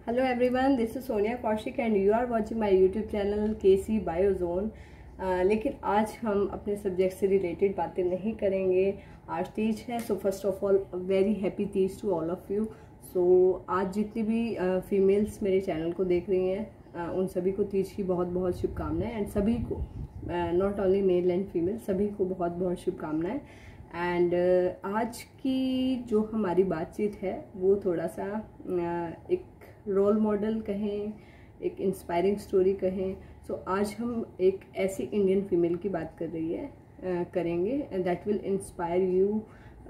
Hello everyone, this is Sonia Kaushik and you are watching my YouTube channel KC Biozone। लेकिन आज हम अपने subject से related बातें नहीं करेंगे। आज तीज है, so first of all very happy Teej to all of you. So आज जितनी भी फीमेल्स मेरे चैनल को देख रही हैं उन सभी को तीज की बहुत बहुत शुभकामनाएं एंड सभी को not only male and female सभी को बहुत बहुत शुभकामनाएं। एंड आज की जो हमारी बातचीत है वो थोड़ा सा एक रोल मॉडल कहें, एक इंस्पायरिंग स्टोरी कहें। सो आज हम एक ऐसी इंडियन फीमेल की बात करेंगे that will inspire you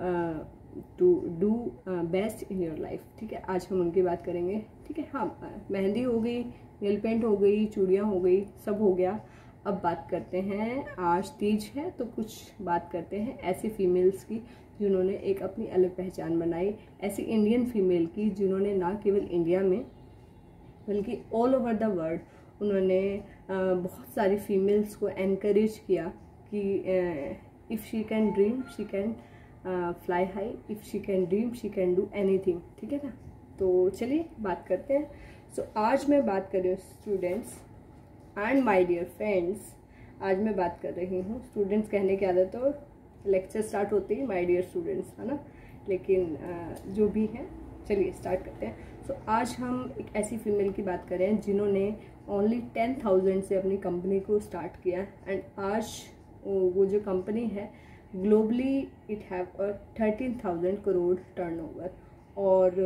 to do best in your life. ठीक है, आज हम उनकी बात करेंगे। ठीक है, हाँ, मेहंदी हो गई, नेल पेंट हो गई, चूड़ियाँ हो गई, सब हो गया। अब बात करते हैं, आज तीज है तो कुछ बात करते हैं ऐसी फीमेल्स की जिन्होंने एक अपनी अलग पहचान बनाई, ऐसी इंडियन फीमेल की जिन्होंने ना केवल इंडिया में बल्कि ऑल ओवर द वर्ल्ड उन्होंने बहुत सारी फीमेल्स को एनकरेज किया कि if she can dream she can fly high, if she can dream she can do anything. ठीक है ना, तो चलिए बात करते हैं। सो आज मैं बात कर रही हूँ students and my dear friends. आज मैं बात कर रही हूँ, स्टूडेंट्स कहने की आदत तो लेक्चर स्टार्ट होते ही माय डियर स्टूडेंट्स, है ना, लेकिन जो भी है चलिए स्टार्ट करते हैं। सो आज हम एक ऐसी फीमेल की बात कर रहे हैं जिन्होंने ओनली 10,000 से अपनी कंपनी को स्टार्ट किया एंड आज वो जो कंपनी है globally it have 13,000 crore turnover. और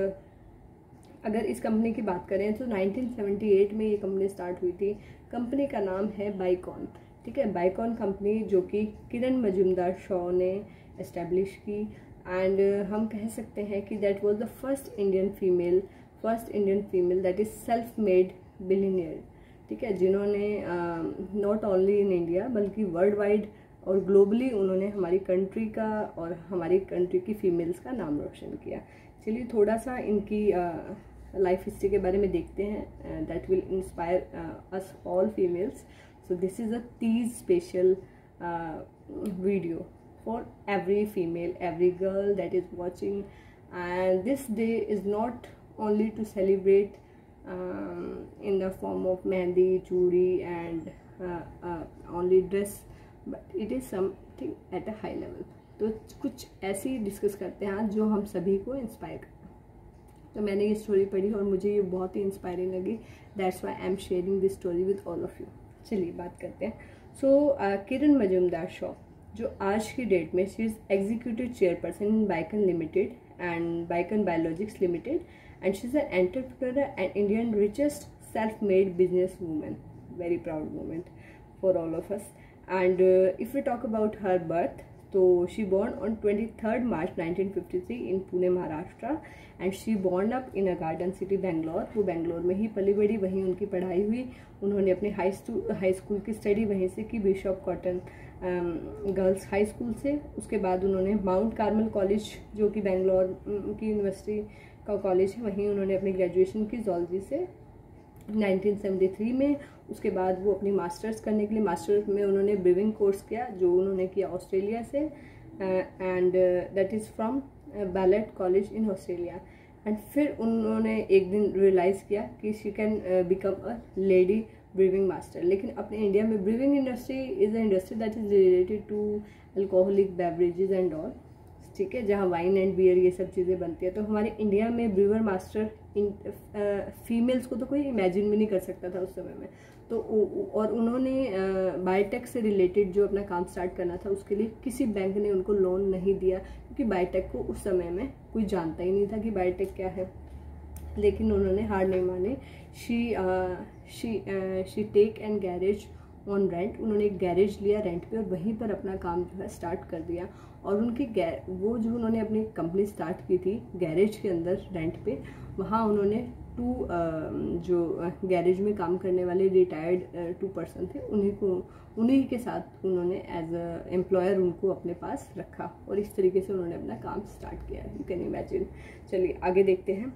अगर इस कंपनी की बात करें तो 1978 में ये कंपनी स्टार्ट हुई थी। कंपनी का नाम है बाइकॉन। ठीक है, बाइकॉन कंपनी जो कि किरण मजूमदार शॉ ने एस्टेब्लिश की एंड हम कह सकते हैं कि that was the first Indian female that is self made billionaire. ठीक है, जिन्होंने नॉट ओनली इन इंडिया बल्कि वर्ल्ड वाइड और ग्लोबली उन्होंने हमारी कंट्री का और हमारी कंट्री की फीमेल्स का नाम रोशन किया। चलिए थोड़ा सा इनकी लाइफ हिस्ट्री के बारे में देखते हैं that will inspire us all females. So this is a Teej special video for every female, every girl that is watching, and this day is not only to celebrate in the form of mehndi, chudi and only dress, but it is something at a high level। तो कुछ ऐसी discuss करते हैं जो हम सभी को inspire करते हैं। तो मैंने ये स्टोरी पढ़ी और मुझे ये बहुत ही इंस्पायरिंग लगी, that's why I am sharing this story with all of you. चलिए बात करते हैं। सो किरण मजूमदार शॉ जो आज की डेट में she is executive chairperson in Biocon limited and Biocon biologics limited and she is an entrepreneur and Indian richest self made business women. Very proud moment for all of us. And if we talk about her birth, तो she born on 23 March 1953 in Pune Maharashtra and she born up in a garden city Bangalore. वो बेंगलोर में ही पली बड़ी, वहीं उनकी पढ़ाई हुई। उन्होंने अपनी हाई स्कूल की स्टडी वहीं से की, Bishop Cotton Girls High School से। उसके बाद उन्होंने माउंट कार्मल कॉलेज जो कि बेंगलोर की यूनिवर्सिटी का कॉलेज है, वहीं उन्होंने अपनी ग्रेजुएशन की जूलॉजी से 1973 में। उसके बाद वो अपनी मास्टर्स करने के लिए मास्टर्स में उन्होंने ब्रीविंग कोर्स किया जो उन्होंने किया ऑस्ट्रेलिया से and that is from Ballarat college in Australia. And फिर उन्होंने एक दिन रियलाइज़ किया कि she can become a lady brewing master. लेकिन अपने इंडिया में brewing industry is a industry that is related to alcoholic beverages and all. ठीक है, जहाँ वाइन एंड बियर ये सब चीज़ें बनती है। तो हमारे इंडिया में ब्रीवर मास्टर फीमेल्स को तो कोई इमेजिन भी नहीं कर सकता था उस समय में। तो और उन्होंने बायोटेक से रिलेटेड जो अपना काम स्टार्ट करना था उसके लिए किसी बैंक ने उनको लोन नहीं दिया क्योंकि बायोटेक को उस समय में कोई जानता ही नहीं था कि बायोटेक क्या है। लेकिन उन्होंने हार नहीं मानी। She take and garage on rent. उन्होंने एक गैरेज लिया रेंट पे और वहीं पर अपना काम जो है स्टार्ट कर दिया। और उनकी वो जो उन्होंने अपनी कंपनी स्टार्ट की थी गैरेज के अंदर रेंट पे, वहाँ उन्होंने जो गैरेज में काम करने वाले रिटायर्ड 2 पर्सन थे उन्हीं के साथ उन्होंने एज अ एम्प्लॉयर उनको अपने पास रखा और इस तरीके से उन्होंने अपना काम स्टार्ट किया। You can imagine. चलिए आगे देखते हैं।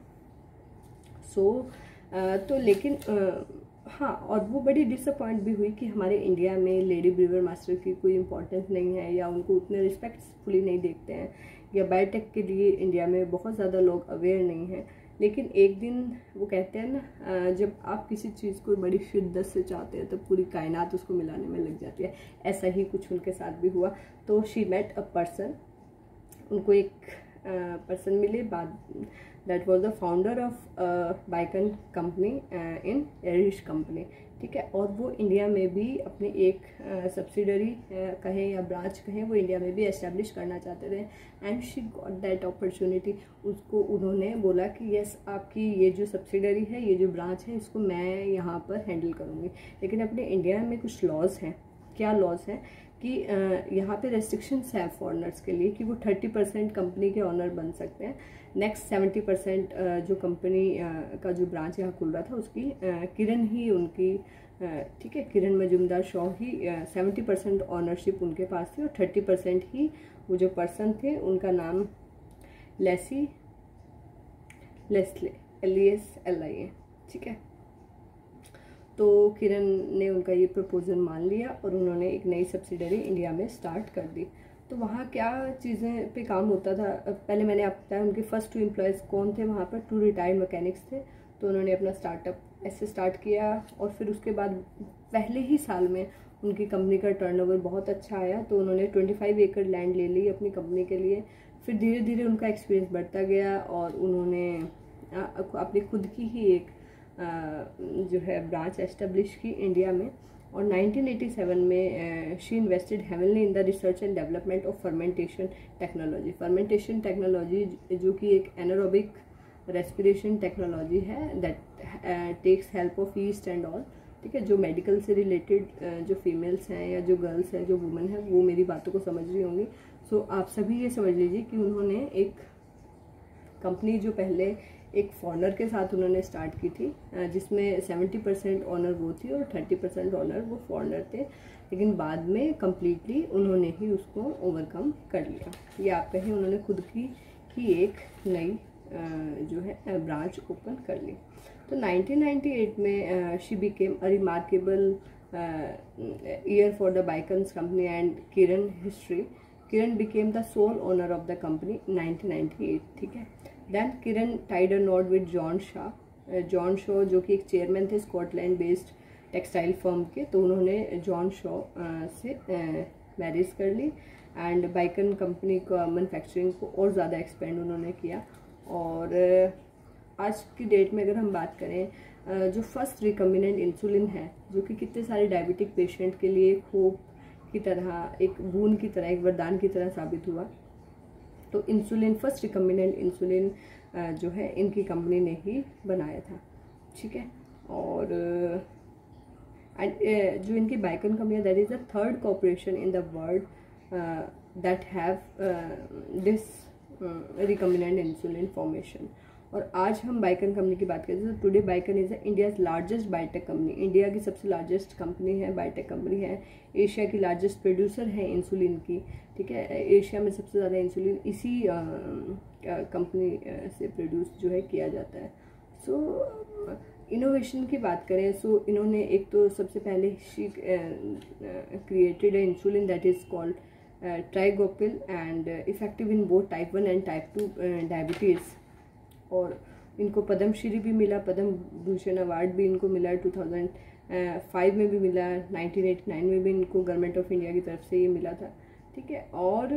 तो लेकिन हाँ, और वो बड़ी डिसअपॉइंट भी हुई कि हमारे इंडिया में लेडी ब्रीवर मास्टर की कोई इम्पोर्टेंस नहीं है या उनको उतने रिस्पेक्टफुली नहीं देखते हैं या बायोटेक के लिए इंडिया में बहुत ज़्यादा लोग अवेयर नहीं हैं। लेकिन एक दिन वो कहते हैं ना, जब आप किसी चीज़ को बड़ी शिद्दत से चाहते हैं तो पूरी कायनात उसको मिलाने में लग जाती है। ऐसा ही कुछ उनके साथ भी हुआ। तो शी मेट अ पर्सन, उनको एक पर्सन मिले, but that was the founder of Biocon company in Irish company, ठीक है। और वो इंडिया में भी अपनी एक सब्सिडरी कहें या ब्रांच कहें, वो इंडिया में भी एस्टेब्लिश करना चाहते थे। And she got that opportunity. उसको उन्होंने बोला कि यस, आपकी ये जो सब्सिडरी है, ये जो ब्रांच है, इसको मैं यहाँ पर हैंडल करूँगी। लेकिन अपने इंडिया में कुछ लॉज हैं। क्या लॉज हैं कि यहाँ पे रेस्ट्रिक्शंस है फॉरेनर्स के लिए कि वो 30% कंपनी के ऑनर बन सकते हैं। नेक्स्ट 70% जो कंपनी का जो ब्रांच यहाँ खुल रहा था उसकी किरण ही उनकी, ठीक है, किरण मजुमदार शॉ ही 70% ऑनरशिप उनके पास थी, और 30% ही वो जो पर्सन थे उनका नाम लेस्ले LESLIE, ठीक है। तो किरण ने उनका ये प्रपोजल मान लिया और उन्होंने एक नई सब्सिडरी इंडिया में स्टार्ट कर दी। तो वहाँ क्या चीज़ें पे काम होता था, पहले मैंने आपको बताया उनके फर्स्ट 2 एम्प्लॉयज़ कौन थे वहाँ पर, 2 रिटायर्ड मैकेनिक्स थे। तो उन्होंने अपना स्टार्टअप ऐसे स्टार्ट किया, और फिर उसके बाद पहले ही साल में उनकी कंपनी का टर्नओवर बहुत अच्छा आया। तो उन्होंने 25 एकड़ लैंड ले ली अपनी कंपनी के लिए। फिर धीरे धीरे उनका एक्सपीरियंस बढ़ता गया और उन्होंने अपनी खुद की ही एक जो है ब्रांच एस्टेब्लिश की इंडिया में। और 1987 में she invested heavenly in the research and development of fermentation technology. Fermentation technology जो कि एक एनारोबिक रेस्पिरेशन टेक्नोलॉजी है, that takes help of yeast and all, ठीक है। जो मेडिकल से रिलेटेड जो फीमेल्स हैं या जो गर्ल्स हैं, जो वुमेन हैं, वो मेरी बातों को समझ रही होंगी। सो आप सभी ये समझ लीजिए कि उन्होंने एक कंपनी जो पहले एक फॉरनर के साथ उन्होंने स्टार्ट की थी, जिसमें 70% ऑनर वो थी और 30% ऑनर वो फॉरनर थे। लेकिन बाद में कम्प्लीटली उन्होंने ही उसको ओवरकम कर लिया। ये आप कहें उन्होंने खुद की ही एक नई जो है ब्रांच ओपन कर ली। तो 1998 में she became a remarkable year for the Biocon's company and Kiran history. Kiran became the sole owner of the company 1998, ठीक है। Then Kiran tied a knot with John Shaw जो कि एक चेयरमैन थे स्कॉटलैंड बेस्ड टेक्सटाइल फर्म के। तो उन्होंने जॉन शॉ से मैरिज कर ली एंड बाइकन कंपनी का मैन्युफैक्चरिंग को और ज़्यादा एक्सपेंड उन्होंने किया। और आज की डेट में अगर हम बात करें, जो फर्स्ट रिकम्बिनेंट इंसुलिन है, जो कि कितने सारे डायबिटिक पेशेंट के लिए एक होप की तरह, एक बून की तरह, एक वरदान की तरह साबित हुआ। तो इंसुलिन, फर्स्ट रिकम्बिनेंट इंसुलिन जो है इनकी कंपनी ने ही बनाया था, ठीक है। और जो इनकी बाइकन कंपनी है, that is the third corporation in the world that have this recombinant insulin formation. और आज हम बाइकन कंपनी की बात करें तो today Biocon is India's largest biotech company. India की सबसे लार्जेस्ट कंपनी है, बायोटेक कंपनी है। एशिया की लार्जेस्ट प्रोड्यूसर है इंसुलिन की, ठीक है। एशिया में सबसे ज़्यादा इंसुलिन इसी कंपनी से प्रोड्यूस जो है किया जाता है। सो इनोवेशन की बात करें, सो इन्होंने एक तो सबसे पहले created a insulin that is called ट्राइगोपिल and effective in both type 1 and type 2 diabetes. और इनको पद्मश्री भी मिला, पद्म भूषण अवार्ड भी इनको मिला, 2005 में भी मिला, 1989 में भी इनको गवर्नमेंट ऑफ इंडिया की तरफ से ये मिला था, ठीक है। और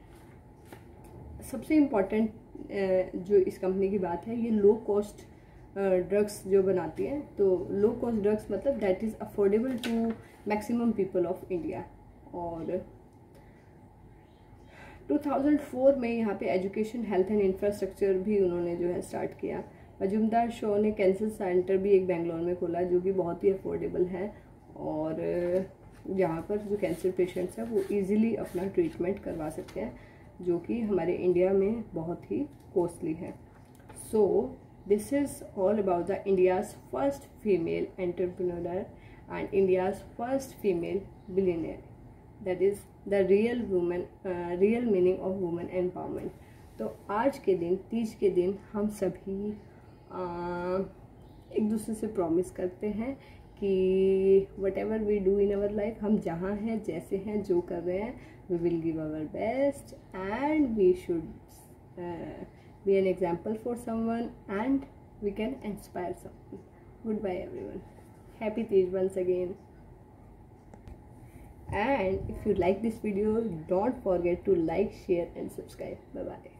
सबसे इम्पॉर्टेंट जो इस कंपनी की बात है, ये लो कॉस्ट ड्रग्स जो बनाती है। तो लो कॉस्ट ड्रग्स मतलब that is affordable to maximum people of India. और 2004 में यहाँ पे एजुकेशन, हेल्थ एंड इंफ्रास्ट्रक्चर भी उन्होंने जो है स्टार्ट किया। मजुमदार शॉ ने कैंसर सेंटर भी एक बेंगलोर में खोला जो कि बहुत ही अफोर्डेबल है, और यहाँ पर जो कैंसर पेशेंट्स हैं वो इजीली अपना ट्रीटमेंट करवा सकते हैं, जो कि हमारे इंडिया में बहुत ही कॉस्टली है। So this is all about the India's first female entrepreneur and India's first female billionaire, that is the real meaning of women empowerment. तो आज के दिन, तीज के दिन, हम सभी एक दूसरे से प्रॉमिस करते हैं कि whatever we do in our life, हम जहाँ हैं, जैसे हैं, जो कर रहे हैं, we will give our best and we should be an example for someone, and we can inspire someone. Goodbye everyone. Happy Tej once again. And if you like this video, don't forget to like, share and subscribe. Bye bye.